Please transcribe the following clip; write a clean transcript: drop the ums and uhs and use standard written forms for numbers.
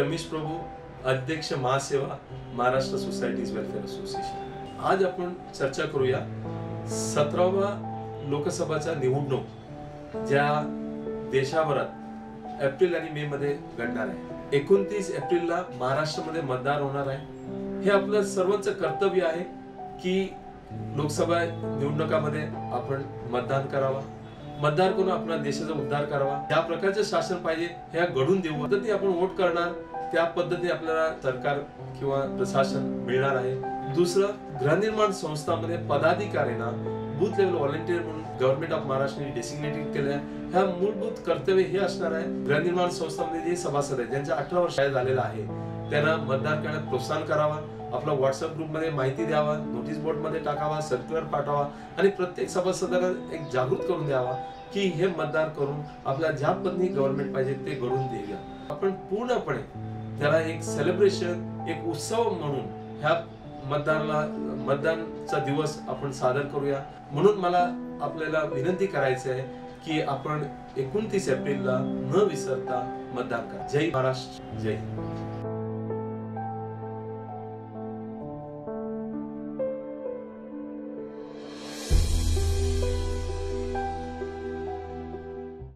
रमेश प्रभू, अध्यक्ष MahaSeWA Maharashtra societies welfare association. आज आपण चर्चा करूया 17वा लोकसभाच्या निवडणूक ज्या देशभरात एप्रिल आणि मे मध्ये घडणार आहे। 29 एप्रिलला महाराष्ट्रामध्ये मतदान होणार आहे। हे आपलं सर्वांचं कर्तव्य आहे की लोकसभा निवडणुकामध्ये आपण मतदान करावा, मतदान करून आपल्या देशाचा उद्धार करावा। त्या प्रकारचे शासन पाहिजे हे घडून देऊ पद्धती आपण वोट करणार त्या पद्धती आपल्याला सरकार किंवा प्रशासन मिळणार आहे। दुसरं, गृहनिर्माण संस्थांमध्ये पदाधिकाऱ्यांना बूथ लेवल व्हॉलंटियर म्हणून गव्हर्नमेंट ऑफ महाराष्ट्रने डेसिग्नेटेड केले आहे। ह्या मूलभूत कर्तव्य हे असणार आहे गृहनिर्माण संस्थांमध्ये जे सभासद आहेत ज्यांच्या 18 वर्ष झालेला आहे त्यांना मतदान करण्यास प्रोत्साहन करावा। आपला व्हॉट्सअप ग्रुप मध्ये माहिती द्यावा, नोटीस बोर्ड मध्ये टाकावा, सर्क्युलर पाठवावा आणि प्रत्येक सभासदाला एक जागृत करून द्यावा की हे मतदान करून आपल्या ज्या पद्धतीने गव्हर्नमेंट पाहिजे ते घडून देऊया। आपण पूर्णपणे त्याला एक सेलिब्रेशन, एक उत्सव म्हणून ह्या मतदानचा दिवस आपण सादर करूया। म्हणून मला आपल्याला विनंती करायची आहे की आपण 29 एप्रिलला न विसरता मतदान करा। जय महाराष्ट्र, जय हिंद।